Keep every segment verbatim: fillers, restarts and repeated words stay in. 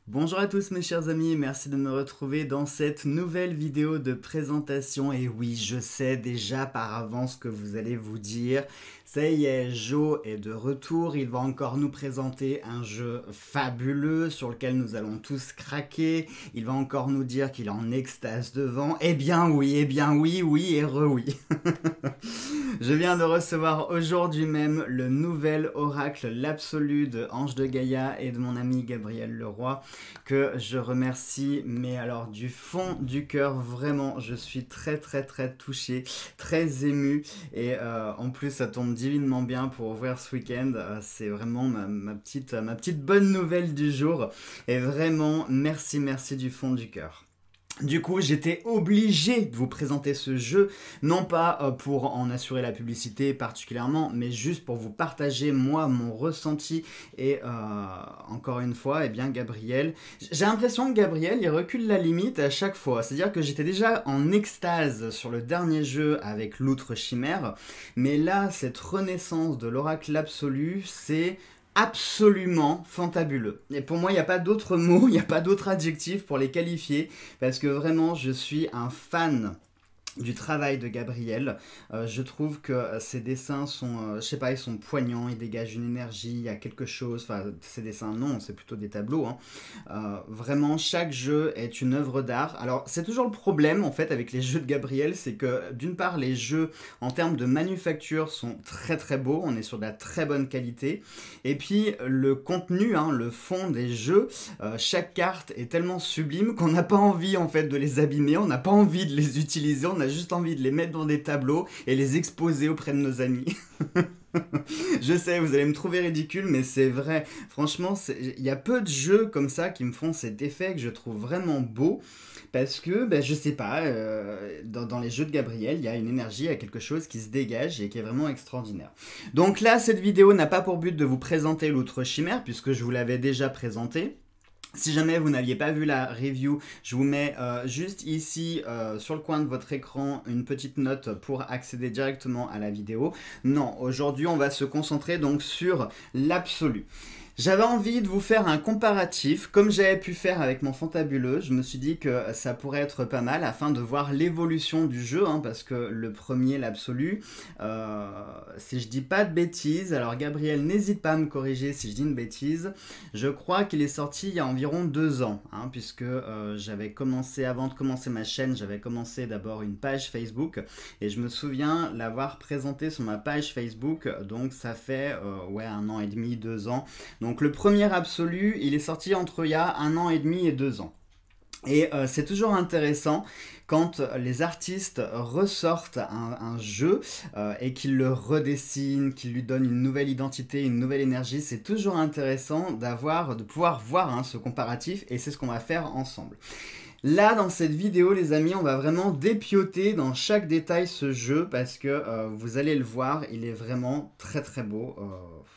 Bonjour à tous mes chers amis, merci de me retrouver dans cette nouvelle vidéo de présentation. Et oui, je sais déjà par avance que vous allez vous dire, ça y est, Joe est de retour, il va encore nous présenter un jeu fabuleux sur lequel nous allons tous craquer, il va encore nous dire qu'il est en extase devant. Eh bien oui, eh bien oui, oui et re-oui. Je viens de recevoir aujourd'hui même le nouvel oracle, l'absolu de Ange de Gaïa et de mon ami Gabriel Leroy, que je remercie, mais alors du fond du cœur, vraiment, je suis très très très touché, très ému, et euh, en plus ça tombe divinement bien pour ouvrir ce week-end. Euh, c'est vraiment ma, ma, petite, ma petite bonne nouvelle du jour, et vraiment merci merci du fond du cœur. Du coup, j'étais obligé de vous présenter ce jeu, non pas pour en assurer la publicité particulièrement, mais juste pour vous partager, moi, mon ressenti. Et euh, encore une fois, eh bien, Gabriel, j'ai l'impression que Gabriel, il recule la limite à chaque fois. C'est-à-dire que j'étais déjà en extase sur le dernier jeu avec l'outre chimère, mais là, cette renaissance de l'oracle absolu, c'est absolument fantabuleux. Et pour moi, il n'y a pas d'autres mots, il n'y a pas d'autres adjectifs pour les qualifier, parce que vraiment, je suis un fan du travail de Gabriel. Euh, je trouve que ses dessins sont, euh, je sais pas, ils sont poignants, ils dégagent une énergie, il y a quelque chose, enfin, ces dessins, non, c'est plutôt des tableaux, hein. Euh, vraiment, chaque jeu est une œuvre d'art. Alors, c'est toujours le problème, en fait, avec les jeux de Gabriel, c'est que, d'une part, les jeux, en termes de manufacture, sont très très beaux, on est sur de la très bonne qualité, et puis, le contenu, hein, le fond des jeux, euh, chaque carte est tellement sublime qu'on n'a pas envie, en fait, de les abîmer, on n'a pas envie de les utiliser, on a juste envie de les mettre dans des tableaux et les exposer auprès de nos amis. Je sais, vous allez me trouver ridicule, mais c'est vrai. Franchement, il y a peu de jeux comme ça qui me font cet effet que je trouve vraiment beau. Parce que, ben, je sais pas, euh, dans, dans les jeux de Gabriel, il y a une énergie, il y a quelque chose qui se dégage et qui est vraiment extraordinaire. Donc là, cette vidéo n'a pas pour but de vous présenter l'outre chimère, puisque je vous l'avais déjà présenté. Si jamais vous n'aviez pas vu la review, je vous mets euh, juste ici euh, sur le coin de votre écran une petite note pour accéder directement à la vidéo. Non, aujourd'hui on va se concentrer donc sur l'absolu. J'avais envie de vous faire un comparatif, comme j'avais pu faire avec mon fantabuleux. Je me suis dit que ça pourrait être pas mal afin de voir l'évolution du jeu, hein, parce que le premier, l'absolu, euh, si je dis pas de bêtises, alors Gabriel, n'hésite pas à me corriger si je dis une bêtise, je crois qu'il est sorti il y a environ deux ans, hein, puisque euh, j'avais commencé, avant de commencer ma chaîne, j'avais commencé d'abord une page Facebook, et je me souviens l'avoir présenté sur ma page Facebook, donc ça fait euh, ouais, un an et demi, deux ans. Donc, Donc le premier absolu, il est sorti entre il y a un an et demi et deux ans. Et euh, c'est toujours intéressant quand les artistes ressortent un, un jeu euh, et qu'ils le redessinent, qu'ils lui donnent une nouvelle identité, une nouvelle énergie. C'est toujours intéressant d'avoir, de pouvoir voir hein, ce comparatif, et c'est ce qu'on va faire ensemble. Là, dans cette vidéo, les amis, on va vraiment dépioter dans chaque détail ce jeu parce que euh, vous allez le voir, il est vraiment très très beau. Euh,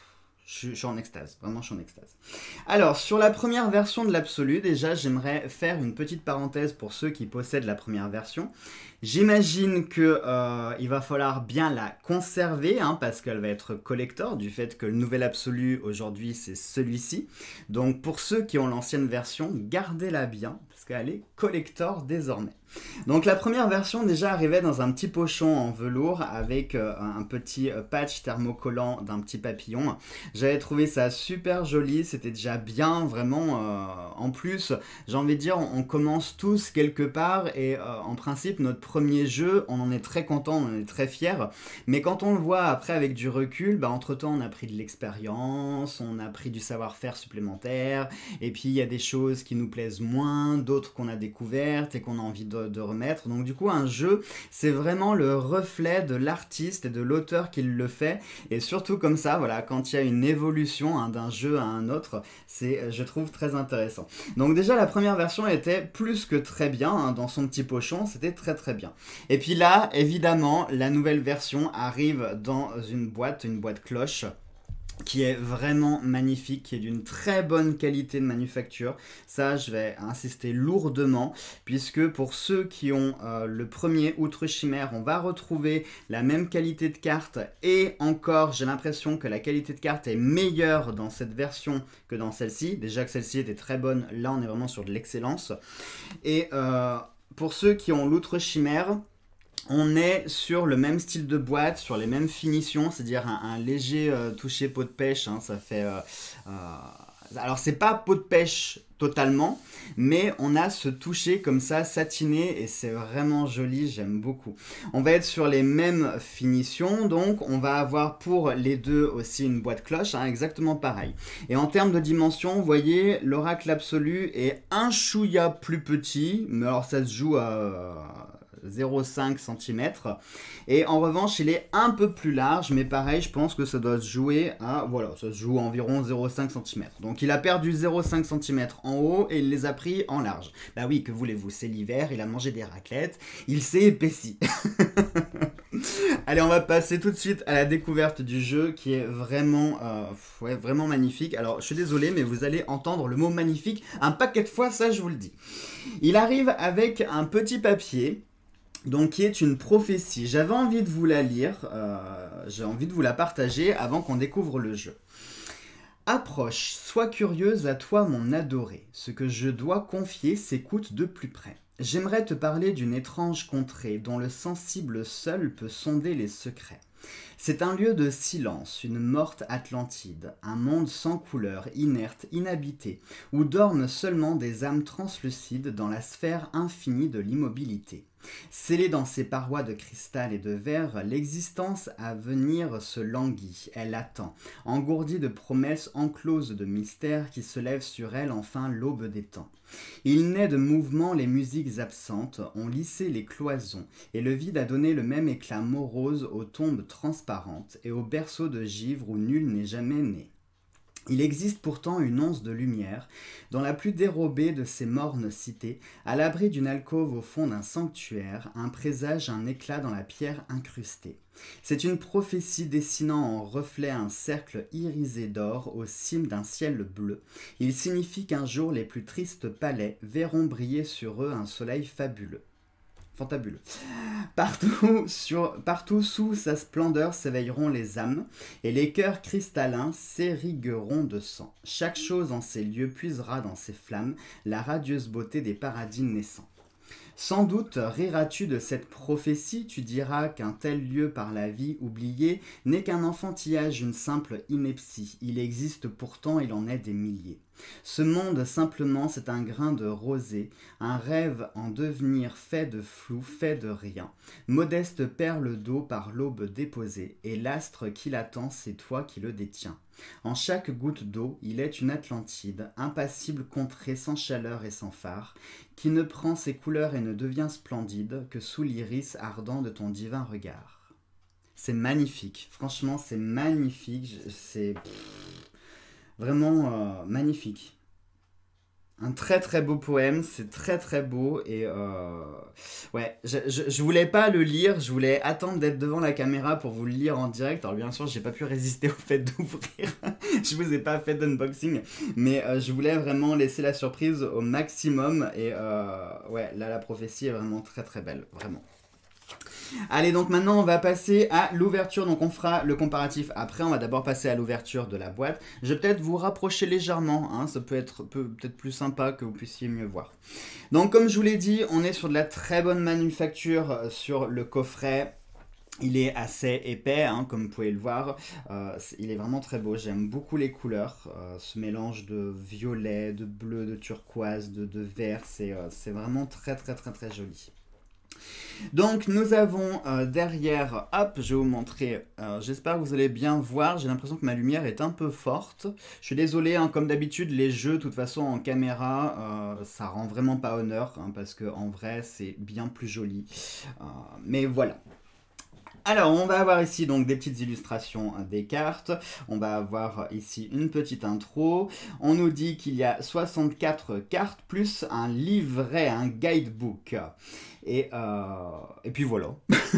Je, je suis en extase, vraiment je suis en extase. Alors, sur la première version de l'absolu, déjà j'aimerais faire une petite parenthèse pour ceux qui possèdent la première version. J'imagine qu'il euh, va falloir bien la conserver, hein, parce qu'elle va être collector, du fait que le nouvel absolu aujourd'hui c'est celui-ci. Donc pour ceux qui ont l'ancienne version, gardez-la bien, parce qu'elle est collector désormais. Donc la première version déjà arrivait dans un petit pochon en velours avec euh, un petit patch thermocollant d'un petit papillon. J'avais trouvé ça super joli, c'était déjà bien, vraiment. Euh, en plus, j'ai envie de dire, on, on commence tous quelque part et euh, en principe notre premier jeu, on en est très content, on en est très fier. Mais quand on le voit après avec du recul, bah, entre-temps on a pris de l'expérience, on a pris du savoir-faire supplémentaire, et puis il y a des choses qui nous plaisent moins, d'autres qu'on a découvertes et qu'on a envie de de remettre. Donc du coup un jeu c'est vraiment le reflet de l'artiste et de l'auteur qui le fait, et surtout comme ça, voilà, quand il y a une évolution hein, d'un jeu à un autre, c'est, je trouve, très intéressant. Donc déjà la première version était plus que très bien hein, dans son petit pochon, c'était très très bien. Et puis là évidemment la nouvelle version arrive dans une boîte, une boîte cloche. qui est vraiment magnifique, qui est d'une très bonne qualité de manufacture. Ça, je vais insister lourdement, puisque pour ceux qui ont euh, le premier Outre Chimère, on va retrouver la même qualité de carte, et encore, j'ai l'impression que la qualité de carte est meilleure dans cette version que dans celle-ci. Déjà que celle-ci était très bonne, là on est vraiment sur de l'excellence. Et euh, pour ceux qui ont l'Outre Chimère, on est sur le même style de boîte, sur les mêmes finitions, c'est-à-dire un, un léger euh, toucher peau de pêche, hein, ça fait... Euh, euh, alors c'est pas peau de pêche totalement, mais on a ce toucher comme ça, satiné, et c'est vraiment joli, j'aime beaucoup. On va être sur les mêmes finitions, donc on va avoir pour les deux aussi une boîte cloche, hein, exactement pareil. Et en termes de dimension, vous voyez, l'Oracle Absolu est un chouïa plus petit, mais alors ça se joue à... zéro virgule cinq centimètres, et en revanche il est un peu plus large, mais pareil je pense que ça doit se jouer à, voilà, ça se joue à environ zéro virgule cinq centimètres, donc il a perdu zéro virgule cinq centimètres en haut et il les a pris en large. Bah oui, que voulez-vous, c'est l'hiver, il a mangé des raclettes, il s'est épaissi. Allez, on va passer tout de suite à la découverte du jeu, qui est vraiment, euh, ouais, vraiment magnifique. Alors je suis désolé, mais vous allez entendre le mot magnifique un paquet de fois, ça je vous le dis. Il arrive avec un petit papier, donc qui est une prophétie. J'avais envie de vous la lire, euh, j'ai envie de vous la partager avant qu'on découvre le jeu. Approche, sois curieuse à toi mon adoré, ce que je dois confier s'écoute de plus près. J'aimerais te parler d'une étrange contrée dont le sensible seul peut sonder les secrets. C'est un lieu de silence, une morte Atlantide, un monde sans couleur, inerte, inhabité, où dorment seulement des âmes translucides dans la sphère infinie de l'immobilité. Scellée dans ses parois de cristal et de verre, l'existence à venir se languit, elle attend, engourdie de promesses encloses de mystères qui se lèvent sur elle enfin l'aube des temps. Il naît de mouvements les musiques absentes, ont lissé les cloisons, et le vide a donné le même éclat morose aux tombes transparentes et aux berceaux de givre où nul n'est jamais né. Il existe pourtant une once de lumière, dans la plus dérobée de ces mornes cités, à l'abri d'une alcôve au fond d'un sanctuaire, un présage, un éclat dans la pierre incrustée. C'est une prophétie dessinant en reflet un cercle irisé d'or au cime d'un ciel bleu. Il signifie qu'un jour les plus tristes palais verront briller sur eux un soleil fabuleux. Fantabuleux. Partout, sur, partout sous sa splendeur s'éveilleront les âmes, et les cœurs cristallins s'érigueront de sang. Chaque chose en ces lieux puisera dans ses flammes la radieuse beauté des paradis naissants. Sans doute riras-tu de cette prophétie, tu diras qu'un tel lieu par la vie oublié n'est qu'un enfantillage, une simple ineptie. Il existe pourtant, il en est des milliers. Ce monde, simplement, c'est un grain de rosée, un rêve en devenir fait de flou, fait de rien. Modeste perle d'eau par l'aube déposée, et l'astre qui l'attend, c'est toi qui le détiens. En chaque goutte d'eau, il est une Atlantide, impassible contrée sans chaleur et sans phare, qui ne prend ses couleurs et ne devient splendide que sous l'iris ardent de ton divin regard. C'est magnifique, franchement c'est magnifique, c'est vraiment euh, magnifique. Un très très beau poème, c'est très très beau et euh... ouais, je, je, je voulais pas le lire, je voulais attendre d'être devant la caméra pour vous le lire en direct. Alors bien sûr, j'ai pas pu résister au fait d'ouvrir, je vous ai pas fait d'unboxing, mais euh, je voulais vraiment laisser la surprise au maximum et euh... ouais, là la prophétie est vraiment très très belle, vraiment. Allez, donc maintenant on va passer à l'ouverture, donc on fera le comparatif après, on va d'abord passer à l'ouverture de la boîte. Je vais peut-être vous rapprocher légèrement, hein, ça peut être peut-être plus sympa que vous puissiez mieux voir. Donc comme je vous l'ai dit, on est sur de la très bonne manufacture sur le coffret. Il est assez épais, hein, comme vous pouvez le voir, euh, il est vraiment très beau, j'aime beaucoup les couleurs, euh, ce mélange de violet, de bleu, de turquoise, de, de vert, c'est euh, c'est vraiment très très très très joli. Donc nous avons euh, derrière, hop, je vais vous montrer, euh, j'espère que vous allez bien voir, j'ai l'impression que ma lumière est un peu forte. Je suis désolé, hein, comme d'habitude, les jeux, de toute façon, en caméra, euh, ça rend vraiment pas honneur, hein, parce qu'en vrai, c'est bien plus joli. Euh, mais voilà. Alors, on va avoir ici donc des petites illustrations des cartes. On va avoir ici une petite intro. On nous dit qu'il y a soixante-quatre cartes plus un livret, un guidebook. Et, euh, et puis voilà.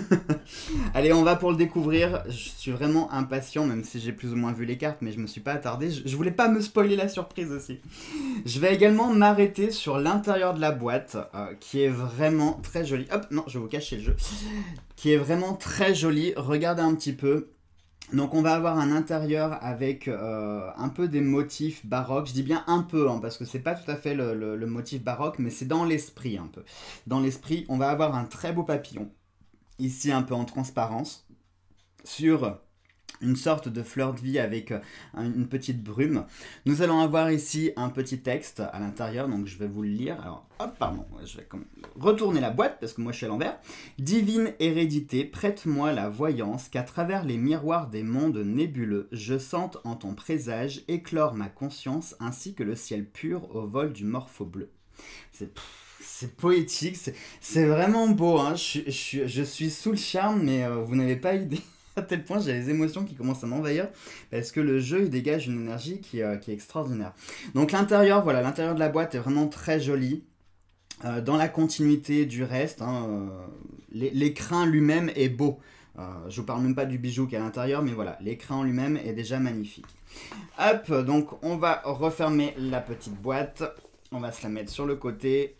Allez, on va pour le découvrir. Je suis vraiment impatient, même si j'ai plus ou moins vu les cartes, mais je me suis pas attardé. Je, je voulais pas me spoiler la surprise aussi. Je vais également m'arrêter sur l'intérieur de la boîte, euh, qui est vraiment très joli. Hop, non, je vais vous cacher le jeu. Qui est vraiment très joli. Regardez un petit peu. Donc on va avoir un intérieur avec euh, un peu des motifs baroques. Je dis bien un peu, hein, parce que c'est pas tout à fait le, le, le motif baroque, mais c'est dans l'esprit un peu. Dans l'esprit, on va avoir un très beau papillon. Ici un peu en transparence. Sur une sorte de fleur de vie avec une petite brume. Nous allons avoir ici un petit texte à l'intérieur, donc je vais vous le lire. Alors, hop, pardon, je vais retourner la boîte parce que moi je suis à l'envers. Divine hérédité, prête-moi la voyance qu'à travers les miroirs des mondes nébuleux, je sente en ton présage éclore ma conscience ainsi que le ciel pur au vol du morpho bleu. C'est... C'est poétique, c'est vraiment beau, hein. je, je, je suis sous le charme, mais euh, vous n'avez pas idée à tel point j'ai les émotions qui commencent à m'envahir, parce que le jeu il dégage une énergie qui, euh, qui est extraordinaire. Donc l'intérieur, voilà, l'intérieur de la boîte est vraiment très joli, euh, dans la continuité du reste, hein, euh, l'écrin lui-même est beau. Euh, je vous parle même pas du bijou qui est à l'intérieur, mais voilà, l'écran en lui-même est déjà magnifique. Hop, donc on va refermer la petite boîte, on va se la mettre sur le côté.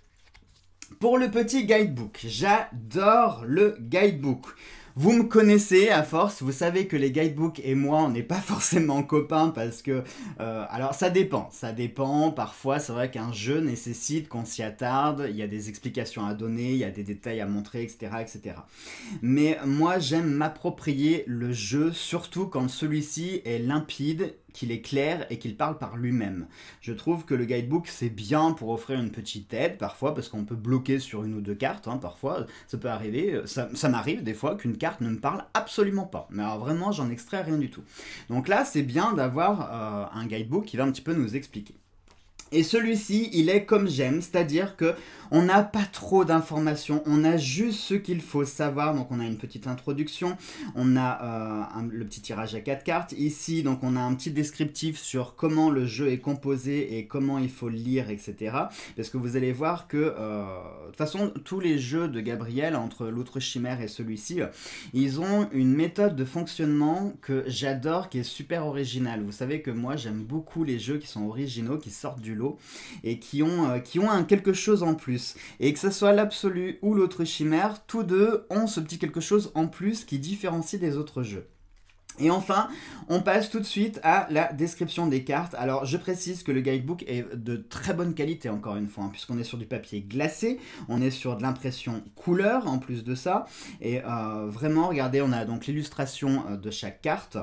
Pour le petit guidebook, j'adore le guidebook. Vous me connaissez à force, vous savez que les guidebooks et moi, on n'est pas forcément copains parce que... Euh, alors ça dépend, ça dépend. Parfois, c'est vrai qu'un jeu nécessite qu'on s'y attarde, il y a des explications à donner, il y a des détails à montrer, et cetera et cetera. Mais moi, j'aime m'approprier le jeu, surtout quand celui-ci est limpide, qu'il est clair et qu'il parle par lui-même. Je trouve que le guidebook, c'est bien pour offrir une petite aide, parfois, parce qu'on peut bloquer sur une ou deux cartes, hein, parfois, ça peut arriver, ça, ça m'arrive des fois qu'une carte ne me parle absolument pas, mais alors vraiment, j'en extrais rien du tout. Donc là, c'est bien d'avoir euh, un guidebook qui va un petit peu nous expliquer. Et celui-ci, il est comme j'aime, c'est-à-dire que on n'a pas trop d'informations, on a juste ce qu'il faut savoir. Donc on a une petite introduction, on a euh, un, le petit tirage à quatre cartes. Ici, donc on a un petit descriptif sur comment le jeu est composé et comment il faut le lire, et cetera. Parce que vous allez voir que, euh, de toute façon, tous les jeux de Gabriel, entre l'autre chimère et celui-ci, ils ont une méthode de fonctionnement que j'adore, qui est super originale. Vous savez que moi, j'aime beaucoup les jeux qui sont originaux, qui sortent du lot et qui ont, euh, qui ont un quelque chose en plus. Et que ce soit l'absolu ou l'autre chimère, tous deux ont ce petit quelque chose en plus qui différencie des autres jeux. Et enfin, on passe tout de suite à la description des cartes. Alors, je précise que le guidebook est de très bonne qualité, encore une fois, hein, puisqu'on est sur du papier glacé, on est sur de l'impression couleur, en plus de ça. Et euh, vraiment, regardez, on a donc l'illustration euh, de chaque carte.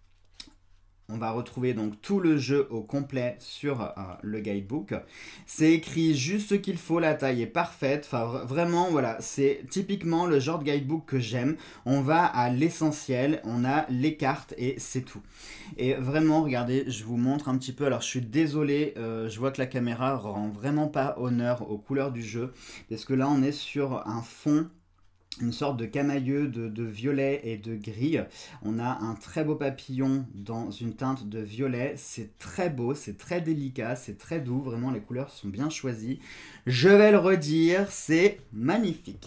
On va retrouver donc tout le jeu au complet sur euh, le guidebook. C'est écrit juste ce qu'il faut, la taille est parfaite. Enfin, vraiment, voilà, c'est typiquement le genre de guidebook que j'aime. On va à l'essentiel, on a les cartes et c'est tout. Et vraiment, regardez, je vous montre un petit peu. Alors, je suis désolé, euh, je vois que la caméra rend vraiment pas honneur aux couleurs du jeu. Parce que là, on est sur un fond, une sorte de camailleux de, de violet et de gris. On a un très beau papillon dans une teinte de violet. C'est très beau, c'est très délicat, c'est très doux. Vraiment, les couleurs sont bien choisies. Je vais le redire, c'est magnifique.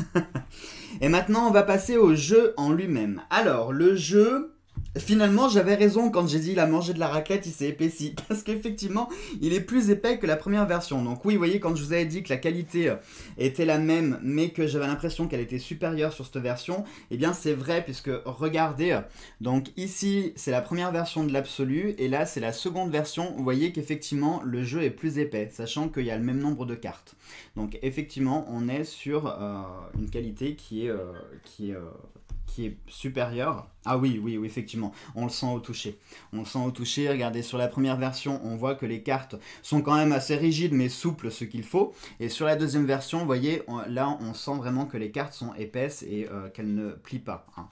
Et maintenant, on va passer au jeu en lui-même. Alors, le jeu... Finalement, j'avais raison quand j'ai dit il a mangé de la raclette, il s'est épaissi. Parce qu'effectivement, il est plus épais que la première version. Donc oui, vous voyez, quand je vous avais dit que la qualité était la même, mais que j'avais l'impression qu'elle était supérieure sur cette version, eh bien c'est vrai, puisque regardez, donc ici, c'est la première version de l'absolu, et là, c'est la seconde version. Vous voyez qu'effectivement, le jeu est plus épais, sachant qu'il y a le même nombre de cartes. Donc effectivement, on est sur euh, une qualité qui est... Euh, qui est euh, qui est supérieur. Ah oui, oui, oui, effectivement, on le sent au toucher. On le sent au toucher, regardez, sur la première version, on voit que les cartes sont quand même assez rigides, mais souples, ce qu'il faut. Et sur la deuxième version, vous voyez, on, là, on sent vraiment que les cartes sont épaisses et euh, qu'elles ne plient pas, hein.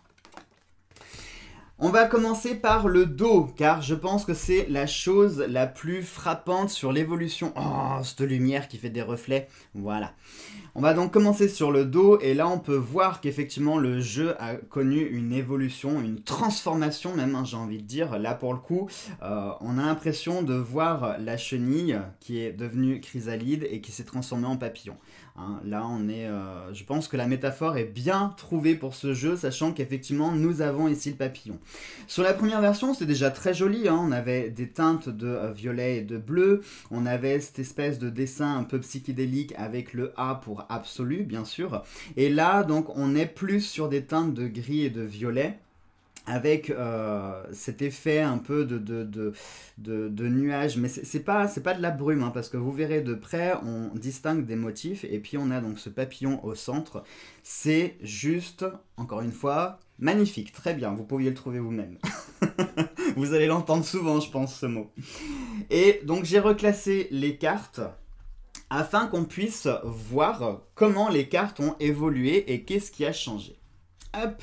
On va commencer par le dos, car je pense que c'est la chose la plus frappante sur l'évolution. Oh, cette lumière qui fait des reflets, voilà. On va donc commencer sur le dos, et là on peut voir qu'effectivement le jeu a connu une évolution, une transformation même, hein, j'ai envie de dire. Là pour le coup, euh, on a l'impression de voir la chenille qui est devenue chrysalide et qui s'est transformée en papillon. Hein, là, on est, euh, je pense que la métaphore est bien trouvée pour ce jeu, sachant qu'effectivement, nous avons ici le papillon. Sur la première version, c'était déjà très joli. Hein, on avait des teintes de euh, violet et de bleu. On avait cette espèce de dessin un peu psychédélique avec le A pour absolu, bien sûr. Et là, donc, on est plus sur des teintes de gris et de violet, avec euh, cet effet un peu de, de, de, de, de nuages, mais c'est pas, c'est pas de la brume, hein, parce que vous verrez de près, on distingue des motifs, et puis on a donc ce papillon au centre. C'est juste, encore une fois, magnifique, très bien, vous pouviez le trouver vous-même. Vous allez l'entendre souvent, je pense, ce mot. Et donc j'ai reclassé les cartes afin qu'on puisse voir comment les cartes ont évolué et qu'est-ce qui a changé. Hop.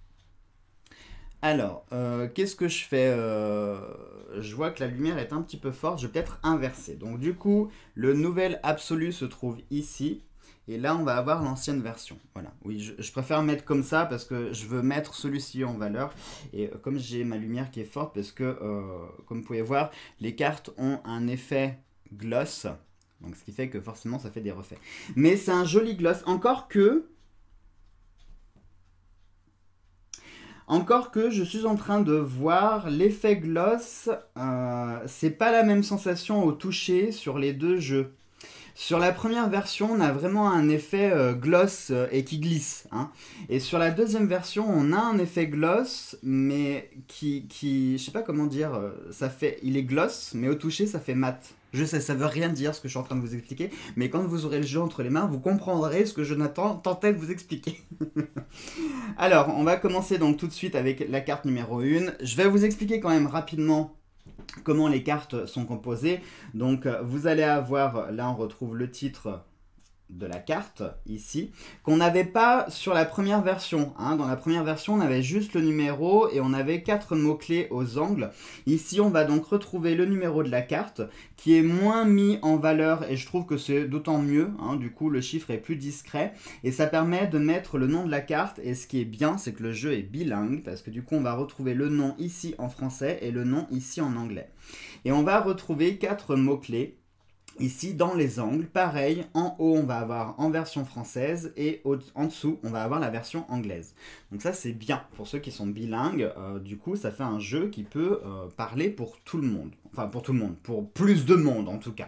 Alors, euh, qu'est-ce que je fais euh, Je vois que la lumière est un petit peu forte, je vais peut-être inverser. Donc du coup, le nouvel absolu se trouve ici. Et là, on va avoir l'ancienne version. Voilà, oui, je, je préfère mettre comme ça parce que je veux mettre celui-ci en valeur. Et euh, comme j'ai ma lumière qui est forte, parce que, euh, comme vous pouvez voir, les cartes ont un effet gloss. Donc ce qui fait que forcément, ça fait des reflets. Mais c'est un joli gloss, encore que... Encore que je suis en train de voir l'effet gloss, euh, c'est pas la même sensation au toucher sur les deux jeux. Sur la première version, on a vraiment un effet euh, gloss euh, et qui glisse. Hein. Et sur la deuxième version, on a un effet gloss, mais qui, qui je sais pas comment dire, euh, ça fait, il est gloss, mais au toucher, ça fait mat. Je sais, ça veut rien dire ce que je suis en train de vous expliquer, mais quand vous aurez le jeu entre les mains, vous comprendrez ce que Jonathan tentait de vous expliquer. Alors, on va commencer donc tout de suite avec la carte numéro un. Je vais vous expliquer quand même rapidement comment les cartes sont composées. Donc, vous allez avoir, là on retrouve le titre de la carte, ici, qu'on n'avait pas sur la première version. Hein. Dans la première version, on avait juste le numéro et on avait quatre mots-clés aux angles. Ici, on va donc retrouver le numéro de la carte qui est moins mis en valeur et je trouve que c'est d'autant mieux. Hein. Du coup, le chiffre est plus discret et ça permet de mettre le nom de la carte. Et ce qui est bien, c'est que le jeu est bilingue parce que du coup, on va retrouver le nom ici en français et le nom ici en anglais. Et on va retrouver quatre mots-clés ici dans les angles. Pareil, en haut on va avoir en version française et au en dessous on va avoir la version anglaise. Donc ça c'est bien pour ceux qui sont bilingues, euh, du coup ça fait un jeu qui peut euh, parler pour tout le monde. Enfin pour tout le monde, pour plus de monde en tout cas.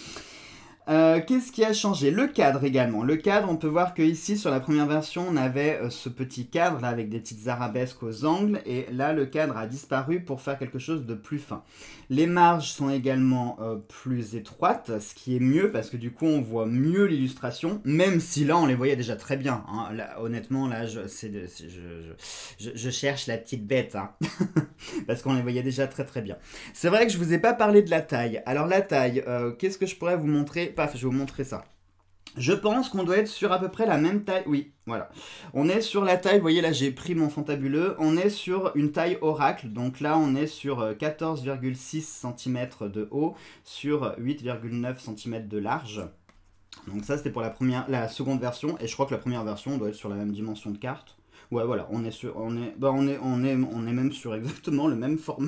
Euh, Qu'est-ce qui a changé? Le cadre également. Le cadre, on peut voir que ici sur la première version, on avait euh, ce petit cadre là avec des petites arabesques aux angles et là le cadre a disparu pour faire quelque chose de plus fin. Les marges sont également euh, plus étroites, ce qui est mieux parce que du coup on voit mieux l'illustration, même si là on les voyait déjà très bien. Hein. Là, honnêtement, là je, de, je, je, je cherche la petite bête hein. Parce qu'on les voyait déjà très très bien. C'est vrai que je vous ai pas parlé de la taille. Alors la taille, euh, qu'est-ce que je pourrais vous montrer? Paf, je vais vous montrer ça. Je pense qu'on doit être sur à peu près la même taille. Oui, voilà. On est sur la taille, vous voyez là j'ai pris mon fantabuleux. On est sur une taille oracle. Donc là on est sur quatorze virgule six centimètres de haut sur huit virgule neuf centimètres de large. Donc ça c'était pour la, première, la seconde version. Et je crois que la première version doit être sur la même dimension de carte. Ouais voilà, on est sur, on est, bah on est, on est, on est même sur exactement le même format.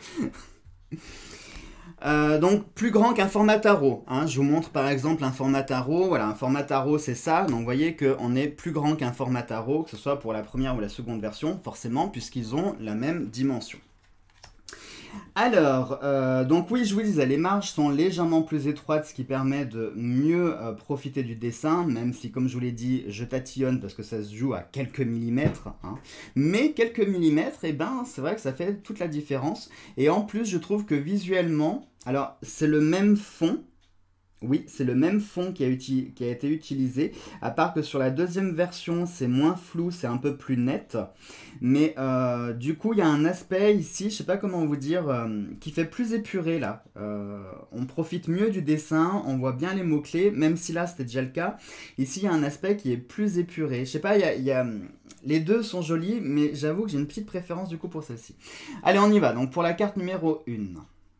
Euh, donc plus grand qu'un format tarot. Hein. Je vous montre par exemple un format tarot. Voilà, un format tarot c'est ça. Donc vous voyez qu'on est plus grand qu'un format tarot, que ce soit pour la première ou la seconde version, forcément, puisqu'ils ont la même dimension. Alors, euh, donc oui, je vous disais, les marges sont légèrement plus étroites, ce qui permet de mieux euh, profiter du dessin, même si, comme je vous l'ai dit, je tatillonne parce que ça se joue à quelques millimètres. Hein. Mais quelques millimètres, eh ben, c'est vrai que ça fait toute la différence. Et en plus, je trouve que visuellement, alors, c'est le même fond. Oui, c'est le même fond qui a, qui a été utilisé, à part que sur la deuxième version, c'est moins flou, c'est un peu plus net. Mais euh, du coup, il y a un aspect ici, je ne sais pas comment vous dire, euh, qui fait plus épuré là. Euh, on profite mieux du dessin, on voit bien les mots-clés, même si là, c'était déjà le cas. Ici, il y a un aspect qui est plus épuré. Je sais pas, il y a, il y a... les deux sont jolis, mais j'avoue que j'ai une petite préférence du coup pour celle-ci. Allez, on y va. Donc pour la carte numéro un.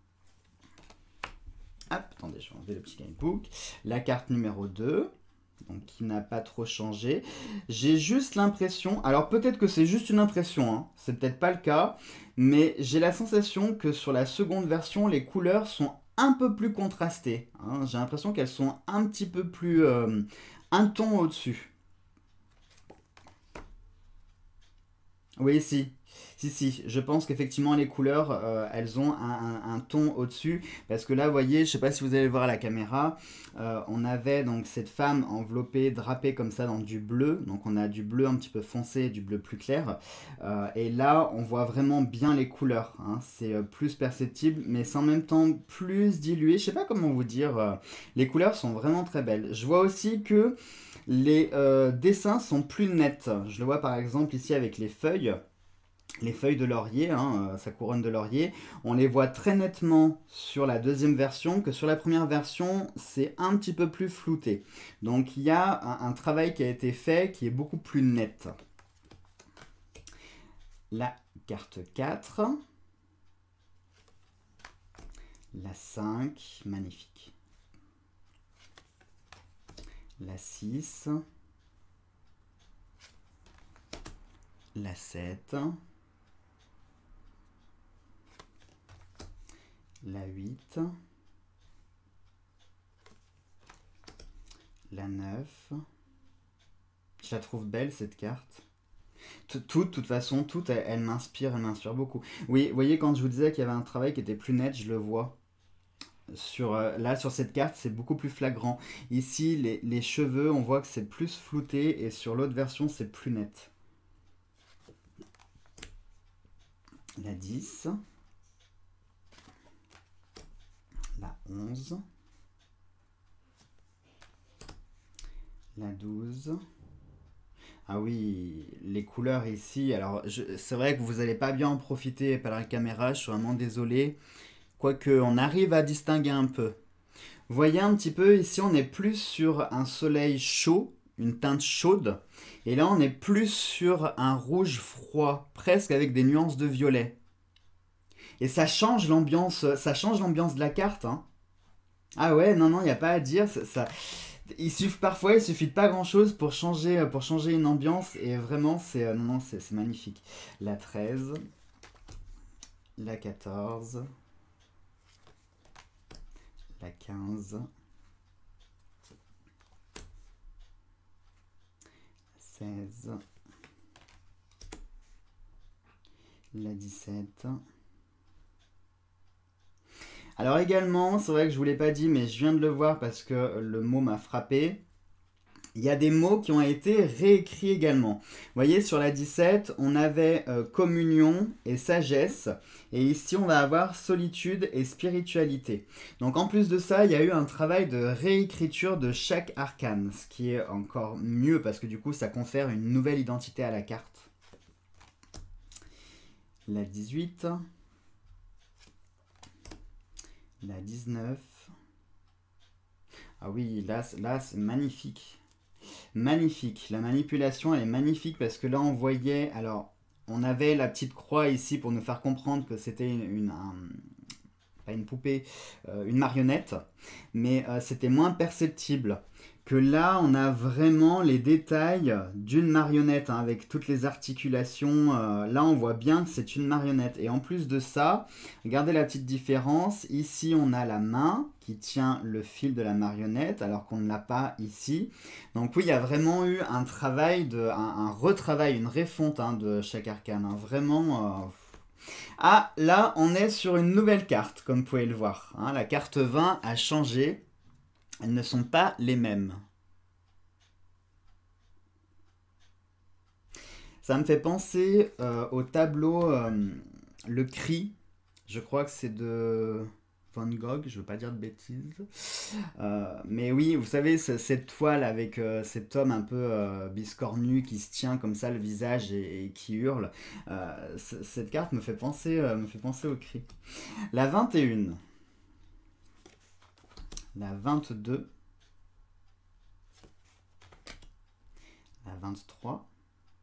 Hop, attendez, je vais enlever le petit gamebook. La carte numéro deux, donc qui n'a pas trop changé. J'ai juste l'impression, alors peut-être que c'est juste une impression, hein, c'est peut-être pas le cas, mais j'ai la sensation que sur la seconde version, les couleurs sont un peu plus contrastées. Hein. J'ai l'impression qu'elles sont un petit peu plus... Euh, un ton au-dessus. Oui, si. Si, si, je pense qu'effectivement les couleurs, euh, elles ont un, un- un ton au-dessus. Parce que là, vous voyez, je ne sais pas si vous allez le voir à la caméra, euh, on avait donc cette femme enveloppée, drapée comme ça dans du bleu. Donc on a du bleu un petit peu foncé et du bleu plus clair. Euh, et là, on voit vraiment bien les couleurs. Hein. C'est euh, plus perceptible, mais c'est en même temps plus dilué. Je ne sais pas comment vous dire. euh, les couleurs sont vraiment très belles. Je vois aussi que les euh, dessins sont plus nets. Je le vois par exemple ici avec les feuilles. Les feuilles de laurier, hein, euh, sa couronne de laurier, on les voit très nettement sur la deuxième version, que sur la première version, c'est un petit peu plus flouté. Donc il y a un, un travail qui a été fait qui est beaucoup plus net. La carte quatre. La cinq, magnifique. La six. La sept. La huit, la neuf. Je la trouve belle cette carte. Tout, de toute façon, toute, elle, elle m'inspire, elle m'inspire beaucoup. Oui, vous voyez, quand je vous disais qu'il y avait un travail qui était plus net, je le vois. Sur, euh, là, sur cette carte, c'est beaucoup plus flagrant. Ici, les, les cheveux, on voit que c'est plus flouté, et sur l'autre version, c'est plus net. La dix. La onze, la douze. Ah oui, les couleurs ici, alors c'est vrai que vous n'allez pas bien en profiter par la caméra, je suis vraiment désolé. Quoique, on arrive à distinguer un peu. Vous voyez un petit peu, ici on est plus sur un soleil chaud, une teinte chaude. Et là on est plus sur un rouge froid, presque avec des nuances de violet. Et ça change l'ambiance, ça change l'ambiance de la carte, hein. Ah ouais, non, non, il n'y a pas à dire. Ça, ça- Il suffit, parfois, il suffit de pas grand-chose pour changer, pour changer une ambiance. Et vraiment, c'est euh, non, non, c'est c'est magnifique. La treize, la quatorze, la quinze, seize, la dix-sept. Alors également, c'est vrai que je ne vous l'ai pas dit, mais je viens de le voir parce que le mot m'a frappé. Il y a des mots qui ont été réécrits également. Vous voyez, sur la dix-sept, on avait euh, communion et sagesse. Et ici, on va avoir solitude et spiritualité. Donc en plus de ça, il y a eu un travail de réécriture de chaque arcane. Ce qui est encore mieux parce que du coup, ça confère une nouvelle identité à la carte. La dix-huit. La dix-neuf. Ah oui, là, là c'est magnifique. Magnifique. La manipulation, elle est magnifique parce que là, on voyait... Alors, on avait la petite croix ici pour nous faire comprendre que c'était une... une un- pas une poupée, euh, une marionnette. Mais euh, c'était moins perceptible. Que là, on a vraiment les détails d'une marionnette, hein, avec toutes les articulations. Euh, là, on voit bien que c'est une marionnette. Et en plus de ça, regardez la petite différence. Ici, on a la main qui tient le fil de la marionnette, alors qu'on ne l'a pas ici. Donc oui, il y a vraiment eu un travail, de, un, un retravail, une refonte, hein, de chaque arcane. Hein. Vraiment... euh, Ah, là, on est sur une nouvelle carte, comme vous pouvez le voir. Hein. La carte vingt a changé. Elles ne sont pas les mêmes. Ça me fait penser euh, au tableau euh, Le Cri. Je crois que c'est de Van Gogh, je veux pas dire de bêtises. Euh, mais oui, vous savez, ce- cette toile avec euh, cet homme un peu euh, biscornu qui se tient comme ça le visage et, et qui hurle. euh, c- cette carte me fait penser, euh, me fait penser au Cri. La vingt et une, la vingt-deux, la vingt-trois.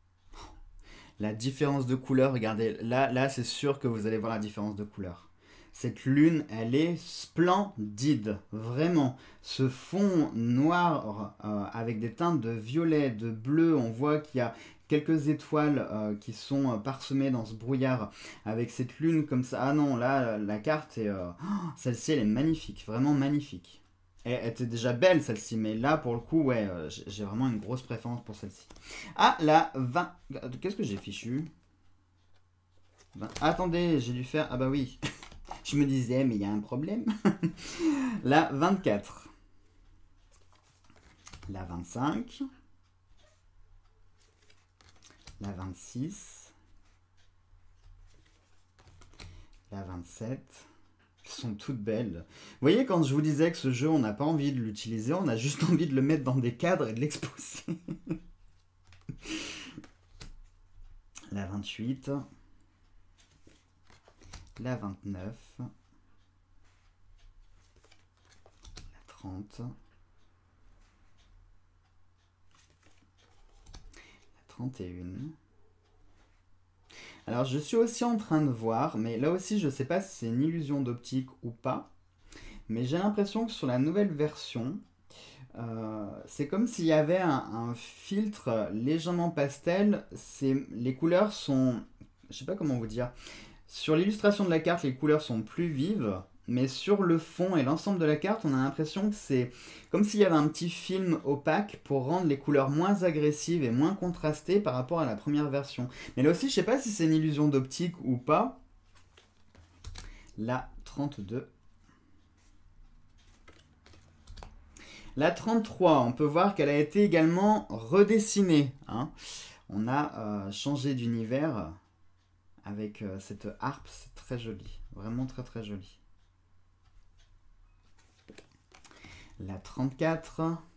La différence de couleur, regardez, là, là c'est sûr que vous allez voir la différence de couleur. Cette lune, elle est splendide, vraiment. Ce fond noir euh, avec des teintes de violet, de bleu, on voit qu'il y a quelques étoiles euh, qui sont parsemées dans ce brouillard avec cette lune comme ça. Ah non, là, la carte est... Euh... Oh, celle-ci, elle est magnifique, vraiment magnifique. Elle était déjà belle celle-ci, mais là pour le coup, ouais, euh, j'ai vraiment une grosse préférence pour celle-ci. Ah, la vingt... Qu'est-ce que j'ai fichu? vingt... Attendez, j'ai dû faire... Ah bah oui, je me disais, mais il y a un problème. La vingt-quatre. La vingt-cinq. La vingt-six. La vingt-sept. Elles sont toutes belles. Vous voyez, quand je vous disais que ce jeu, on n'a pas envie de l'utiliser, on a juste envie de le mettre dans des cadres et de l'exposer. La vingt-huit. La vingt-neuf. La trente. La trente et un. Alors, je suis aussi en train de voir, mais là aussi, je ne sais pas si c'est une illusion d'optique ou pas, mais j'ai l'impression que sur la nouvelle version, euh, c'est comme s'il y avait un, un filtre légèrement pastel. Les couleurs sont... Je ne sais pas comment vous dire. Sur l'illustration de la carte, les couleurs sont plus vives, mais sur le fond et l'ensemble de la carte, on a l'impression que c'est comme s'il y avait un petit film opaque pour rendre les couleurs moins agressives et moins contrastées par rapport à la première version. Mais là aussi, je ne sais pas si c'est une illusion d'optique ou pas. La trente-deux. La trente-trois, on peut voir qu'elle a été également redessinée. Hein. On a euh, changé d'univers avec euh, cette harpe, c'est très joli. Vraiment très très joli. La trente-quatre.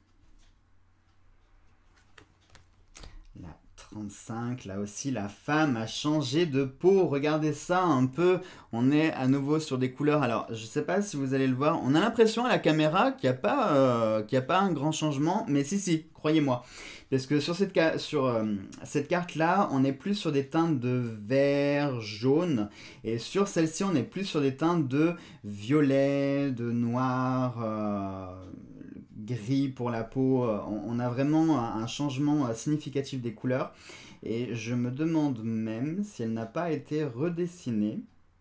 La trente-cinq. Là aussi, la femme a changé de peau. Regardez ça un peu. On est à nouveau sur des couleurs. Alors, je ne sais pas si vous allez le voir. On a l'impression à la caméra qu'il n'y a pas, euh, qu'il n'y a pas un grand changement. Mais si, si, croyez-moi. Parce que sur cette, sur, euh, cette carte-là, on est plus sur des teintes de vert, jaune. Et sur celle-ci, on est plus sur des teintes de violet, de noir, euh, gris pour la peau. On, on a vraiment un, un changement significatif des couleurs. Et je me demande même si elle n'a pas été redessinée.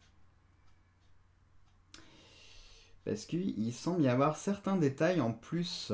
Parce qu'il semble y avoir certains détails en plus.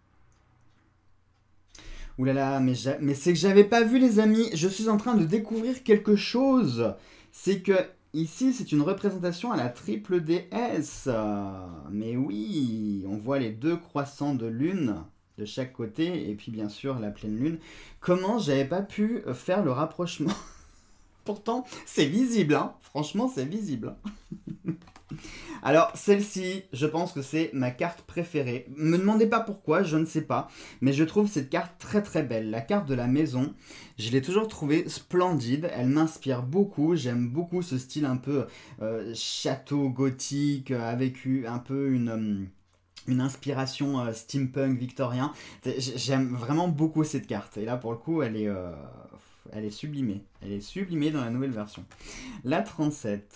Ouh là là, mais, mais c'est que j'avais pas vu, les amis. Je suis en train de découvrir quelque chose. C'est que ici, c'est une représentation à la triple déesse. Mais oui, on voit les deux croissants de lune de chaque côté. Et puis bien sûr, la pleine lune. Comment j'avais pas pu faire le rapprochement? Pourtant, c'est visible, hein. Franchement, c'est visible. Alors, celle-ci, je pense que c'est ma carte préférée. Me demandez pas pourquoi, je ne sais pas. Mais je trouve cette carte très très belle. La carte de la maison, je l'ai toujours trouvée splendide. Elle m'inspire beaucoup. J'aime beaucoup ce style un peu euh, château gothique, avec un peu une... une inspiration euh, steampunk victorien. J'aime vraiment beaucoup cette carte. Et là, pour le coup, elle est, euh, elle est sublimée. Elle est sublimée dans la nouvelle version. La trente-sept.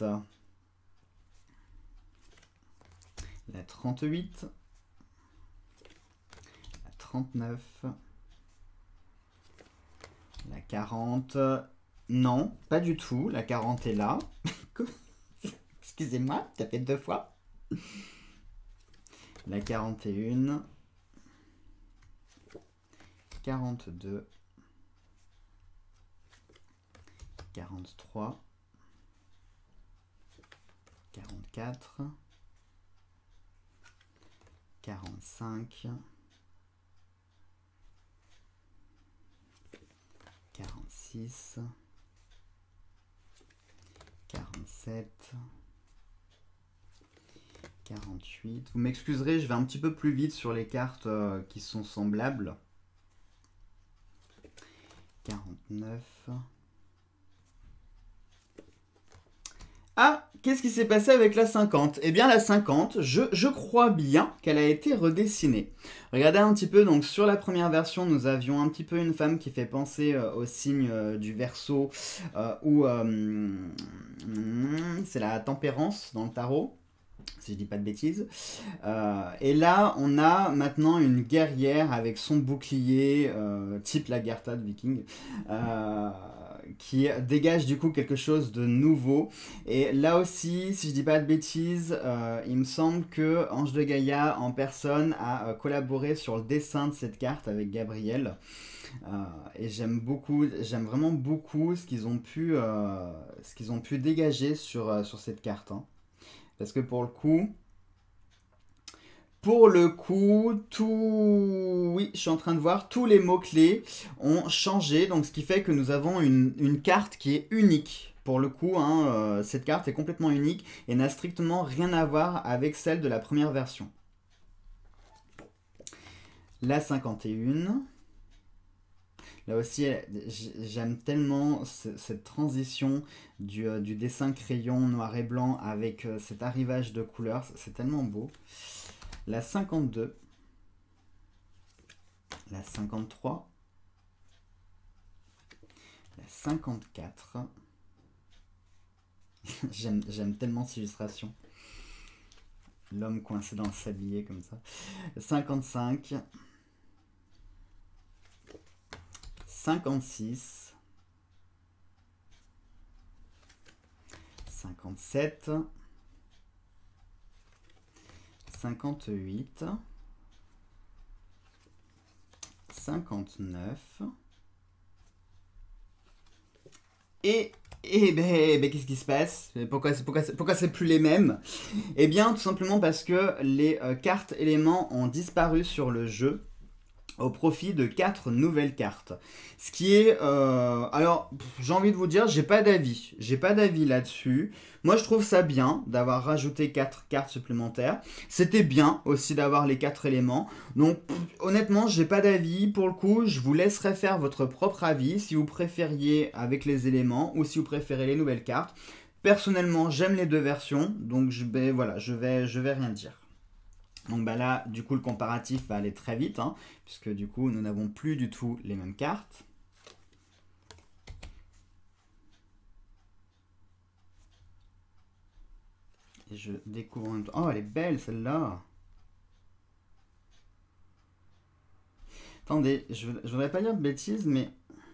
La trente-huit. La trente-neuf. La quarante. Non, pas du tout. La quarante est là. Excusez-moi, ça fait deux fois. La quarante et un. quarante-deux. quarante-trois. quarante-quatre. quarante-cinq. quarante-six. quarante-sept. quarante-huit. Vous m'excuserez, je vais un petit peu plus vite sur les cartes euh, qui sont semblables. quarante-neuf. Ah, qu'est-ce qui s'est passé avec la cinquante? Eh bien la cinquante, je, je crois bien qu'elle a été redessinée. Regardez un petit peu, donc sur la première version, nous avions un petit peu une femme qui fait penser euh, au signe euh, du Verseau, euh, où euh, c'est la tempérance dans le tarot, si je dis pas de bêtises. Euh, et là, on a maintenant une guerrière avec son bouclier, euh, type Lagertha de Viking, euh, qui dégage du coup quelque chose de nouveau. Et là aussi, si je dis pas de bêtises, euh, il me semble que Ange de Gaïa en personne a euh, collaboré sur le dessin de cette carte avec Gabriel. Euh, et j'aime beaucoup, j'aime vraiment beaucoup ce qu'ils ont pu, euh, ce qu'ils ont pu dégager sur, euh, sur cette carte. Hein. Parce que pour le coup, pour le coup, tout... Oui, je suis en train de voir, tous les mots-clés ont changé. Donc, ce qui fait que nous avons une, une carte qui est unique. Pour le coup, hein, euh, cette carte est complètement unique et n'a strictement rien à voir avec celle de la première version. La cinquante et un. Là aussi, j'aime tellement cette transition du, euh, du dessin crayon noir et blanc avec euh, cet arrivage de couleurs. C'est tellement beau. La cinquante-deux. La cinquante-trois. La cinquante-quatre. J'aime tellement cette illustration. L'homme coincé dans le sablier comme ça. cinquante-cinq. cinquante-six, cinquante-sept, cinquante-huit, cinquante-neuf, et, et ben, ben qu'est-ce qui se passe? Pourquoi, pourquoi, pourquoi c'est plus les mêmes? Eh bien, tout simplement parce que les euh, cartes éléments ont disparu sur le jeu, au profit de quatre nouvelles cartes. Ce qui est... Euh, alors, j'ai envie de vous dire, j'ai pas d'avis. J'ai pas d'avis là-dessus. Moi, je trouve ça bien d'avoir rajouté quatre cartes supplémentaires. C'était bien aussi d'avoir les quatre éléments. Donc, honnêtement, j'ai pas d'avis. Pour le coup, je vous laisserai faire votre propre avis, si vous préfériez avec les éléments ou si vous préférez les nouvelles cartes. Personnellement, j'aime les deux versions. Donc, je vais, voilà, je vais, je vais rien dire. Donc bah là, du coup, le comparatif va aller très vite, hein, puisque du coup, nous n'avons plus du tout les mêmes cartes. Et je découvre en même temps... Oh, elle est belle, celle-là. Attendez, je ne voudrais pas dire de bêtises, mais...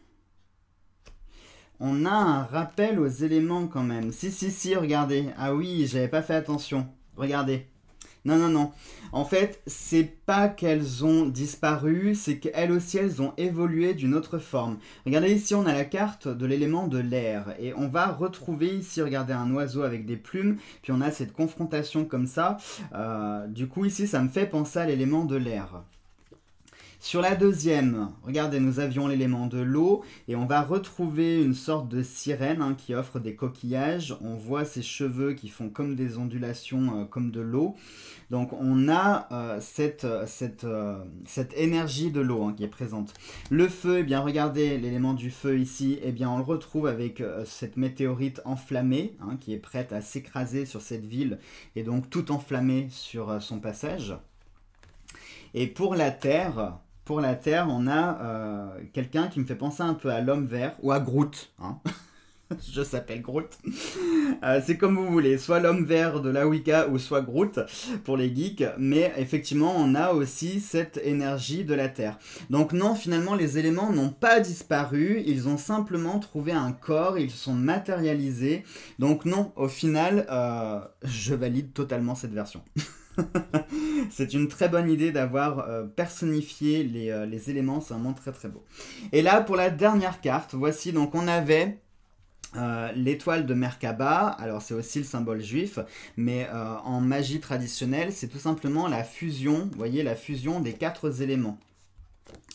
On a un rappel aux éléments quand même. Si, si, si, regardez. Ah oui, j'avais pas fait attention. Regardez. Non, non, non. En fait, c'est pas qu'elles ont disparu, c'est qu'elles aussi, elles ont évolué d'une autre forme. Regardez ici, on a la carte de l'élément de l'air. Et on va retrouver ici, regardez, un oiseau avec des plumes. Puis on a cette confrontation comme ça. Euh, du coup, ici, ça me fait penser à l'élément de l'air. Sur la deuxième, regardez, nous avions l'élément de l'eau et on va retrouver une sorte de sirène hein, qui offre des coquillages. On voit ses cheveux qui font comme des ondulations, euh, comme de l'eau. Donc on a euh, cette, cette, euh, cette énergie de l'eau hein, qui est présente. Le feu, eh bien regardez l'élément du feu ici, eh bien on le retrouve avec euh, cette météorite enflammée hein, qui est prête à s'écraser sur cette ville et donc tout enflammée sur euh, son passage. Et pour la Terre... Pour la Terre, on a euh, quelqu'un qui me fait penser un peu à l'homme vert, ou à Groot. Hein. Je s'appelle Groot. Euh, c'est comme vous voulez, soit l'homme vert de la Wicca, ou soit Groot, pour les geeks. Mais effectivement, on a aussi cette énergie de la Terre. Donc non, finalement, les éléments n'ont pas disparu. Ils ont simplement trouvé un corps, ils sont matérialisés. Donc non, au final, euh, je valide totalement cette version. C'est une très bonne idée d'avoir euh, personnifié les, euh, les éléments, c'est vraiment très très beau. Et là, pour la dernière carte, voici, donc on avait euh, l'étoile de Merkaba, alors c'est aussi le symbole juif, mais euh, en magie traditionnelle, c'est tout simplement la fusion, vous voyez, la fusion des quatre éléments.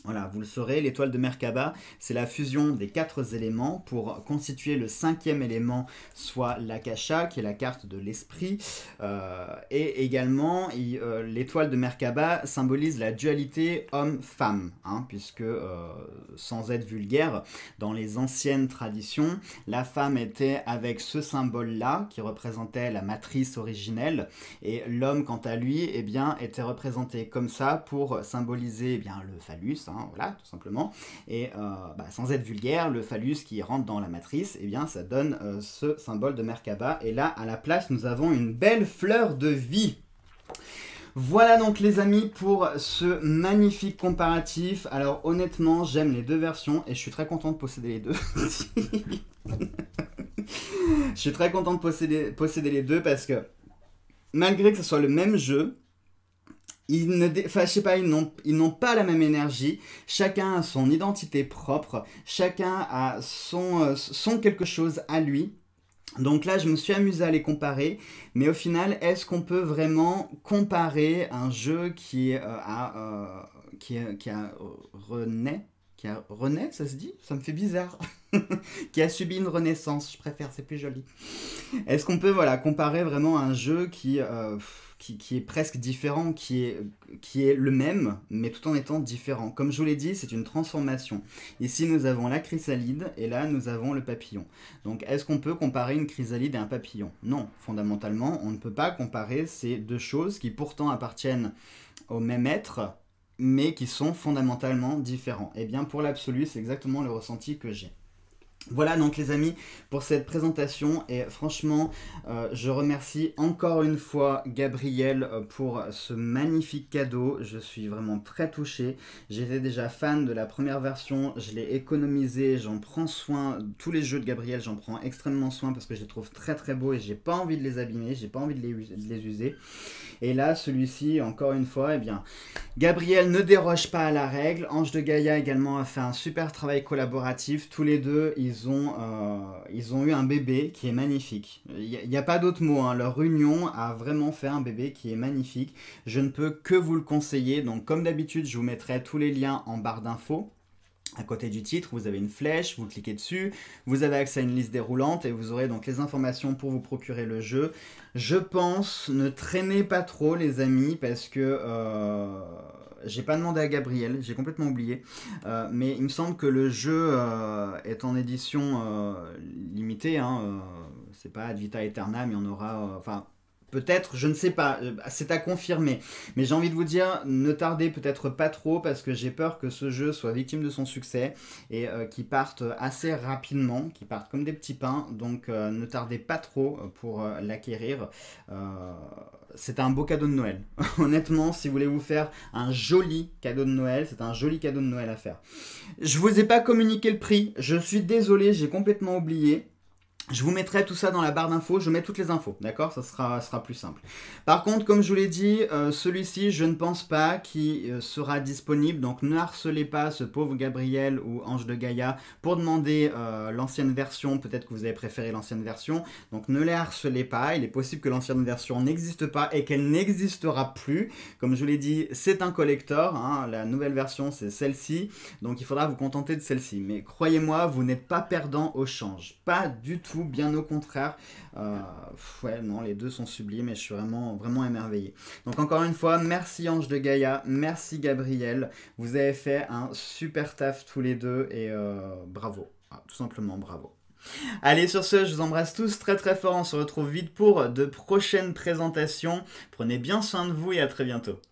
Voilà, vous le saurez, l'étoile de Merkaba, c'est la fusion des quatre éléments pour constituer le cinquième élément, soit l'Akasha, qui est la carte de l'esprit. Euh, et également, euh, l'étoile de Merkaba symbolise la dualité homme-femme, hein, puisque, euh, sans être vulgaire, dans les anciennes traditions, la femme était avec ce symbole-là, qui représentait la matrice originelle, et l'homme, quant à lui, eh bien, était représenté comme ça pour symboliser eh bien, le phallus, hein, voilà, tout simplement. Et euh, bah, sans être vulgaire, le phallus qui rentre dans la matrice, eh bien, ça donne euh, ce symbole de Merkaba. Et là, à la place, nous avons une belle fleur de vie. Voilà donc les amis pour ce magnifique comparatif. Alors honnêtement, j'aime les deux versions et je suis très content de posséder les deux. Je suis très content de posséder, posséder les deux parce que malgré que ce soit le même jeu, Ils ne, enfin, je sais pas, ils n'ont, ils n'ont pas la même énergie. Chacun a son identité propre. Chacun a son, euh, son quelque chose à lui. Donc là, je me suis amusé à les comparer. Mais au final, est-ce qu'on peut vraiment comparer un jeu qui, euh, a, euh, qui, a, qui a renaît Qui a renaît, ça se dit? Ça me fait bizarre. Qui a subi une renaissance, je préfère, c'est plus joli. Est-ce qu'on peut voilà, comparer vraiment un jeu qui... Euh, Qui, qui est presque différent, qui est, qui est le même, mais tout en étant différent. Comme je vous l'ai dit, c'est une transformation. Ici, nous avons la chrysalide, et là, nous avons le papillon. Donc, est-ce qu'on peut comparer une chrysalide et un papillon? Non, fondamentalement, on ne peut pas comparer ces deux choses qui pourtant appartiennent au même être, mais qui sont fondamentalement différents. Et bien, pour l'absolu, c'est exactement le ressenti que j'ai. Voilà donc les amis pour cette présentation et franchement euh, je remercie encore une fois Gabriel pour ce magnifique cadeau. Je suis vraiment très touché. J'étais déjà fan de la première version, je l'ai économisé, j'en prends soin. Tous les jeux de Gabriel j'en prends extrêmement soin parce que je les trouve très très beaux et j'ai pas envie de les abîmer, j'ai pas envie de les, de les user. Et là celui-ci encore une fois, eh bien Gabriel ne déroge pas à la règle. Ange de Gaïa également a fait un super travail collaboratif. Tous les deux ils Ils ont, euh, ils ont eu un bébé qui est magnifique. Il n'y a, a pas d'autre mot, hein. Leur union a vraiment fait un bébé qui est magnifique. Je ne peux que vous le conseiller. Donc comme d'habitude, je vous mettrai tous les liens en barre d'infos. À côté du titre, vous avez une flèche, vous cliquez dessus, vous avez accès à une liste déroulante et vous aurez donc les informations pour vous procurer le jeu. Je pense, ne traînez pas trop les amis parce que... Euh J'ai pas demandé à Gabriel, j'ai complètement oublié, euh, mais il me semble que le jeu euh, est en édition euh, limitée, hein, euh, c'est pas ad vita aeterna, mais on aura, euh, enfin, peut-être, je ne sais pas, c'est à confirmer, mais j'ai envie de vous dire, ne tardez peut-être pas trop, parce que j'ai peur que ce jeu soit victime de son succès, et euh, qu'il parte assez rapidement, qu'il parte comme des petits pains, donc euh, ne tardez pas trop pour euh, l'acquérir. Euh, C'est un beau cadeau de Noël. Honnêtement, si vous voulez vous faire un joli cadeau de Noël, c'est un joli cadeau de Noël à faire. Je vous ai pas communiqué le prix. Je suis désolé, j'ai complètement oublié. Je vous mettrai tout ça dans la barre d'infos, je mets toutes les infos, d'accord? Ça sera, sera plus simple. Par contre, comme je vous l'ai dit, euh, celui-ci, je ne pense pas qu'il euh, sera disponible, donc ne harcelez pas ce pauvre Gabriel ou Ange de Gaïa pour demander euh, l'ancienne version, peut-être que vous avez préféré l'ancienne version, donc ne les harcelez pas, il est possible que l'ancienne version n'existe pas et qu'elle n'existera plus. Comme je vous l'ai dit, c'est un collector, hein, la nouvelle version c'est celle-ci, donc il faudra vous contenter de celle-ci. Mais croyez-moi, vous n'êtes pas perdant au change, pas du tout. Bien au contraire, euh, ouais non les deux sont sublimes et je suis vraiment vraiment émerveillé. Donc encore une fois, merci Ange de Gaïa, merci Gabriel, vous avez fait un super taf tous les deux et euh, bravo, ah, tout simplement bravo. Allez sur ce, je vous embrasse tous très très fort, on se retrouve vite pour de prochaines présentations, prenez bien soin de vous et à très bientôt.